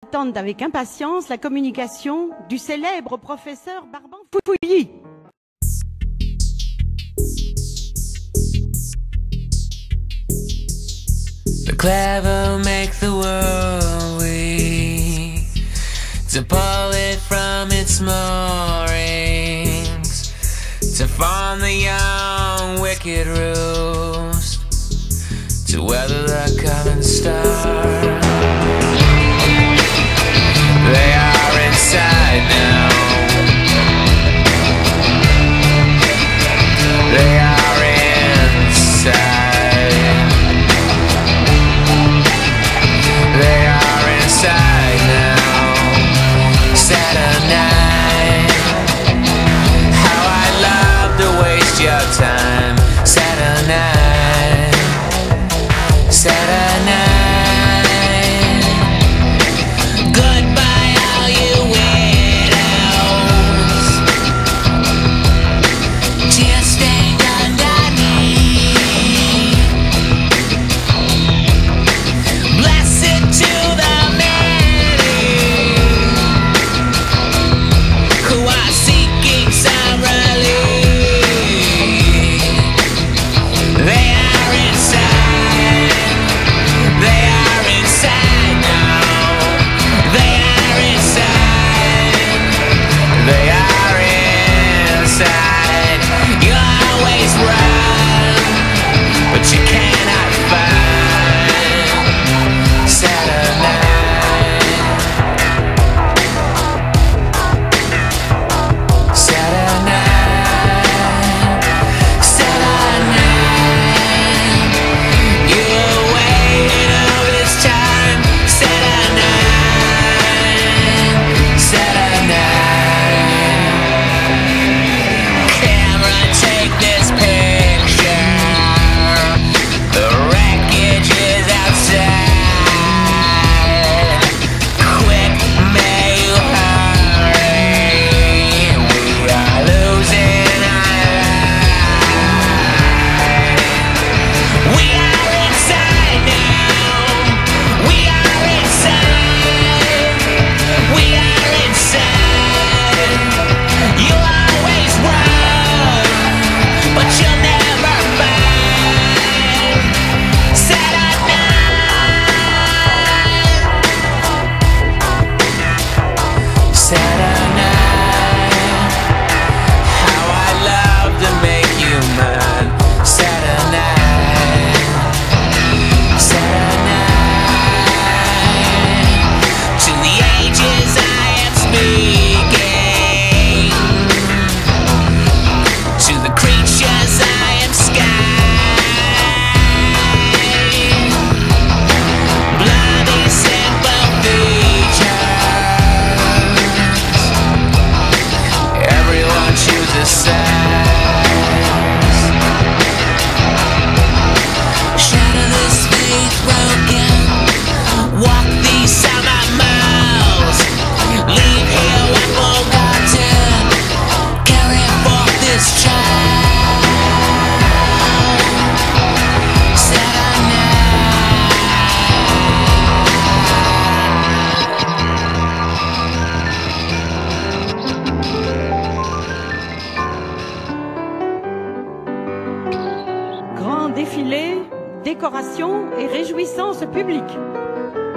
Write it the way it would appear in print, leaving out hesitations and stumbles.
attendent avec impatience la communication du célèbre professeur Barban Foufouilly. The clever make the world weak, to pull it from its moorings, to form the young wicked roost, to weather the coming storm. They are inside now. They are inside. They are inside now. Saturnine. How I love to waste your time. Saturnine. Saturnine. Goodbye, all you weirdos. Tear stained underneath. Blessed to the many who are seeking some relief. They are inside. They are inside now. They are inside. They are inside. You always run, but you cannot find Saturnine. Saturnine. Saturnine. You waited all this time. Saturnine. Saturnine. Camera, take this picture. The wreckage is outside. Quick, may you hurry. We are losing our lives. We are inside now. We are inside. We are inside. You always run, but you'll never find Saturnine. Saturnine. How I love to make you mine. Saturnine. Saturnine. To the ages I am speaking. To the creatures I am skying. Bloody simple features. Everyone chooses sides. Shatter this faith broken. Walk these summer miles. Leave here unforgotten. Carry forth this child. Saturnine. Grand défilé, décoration et réjouissance publique.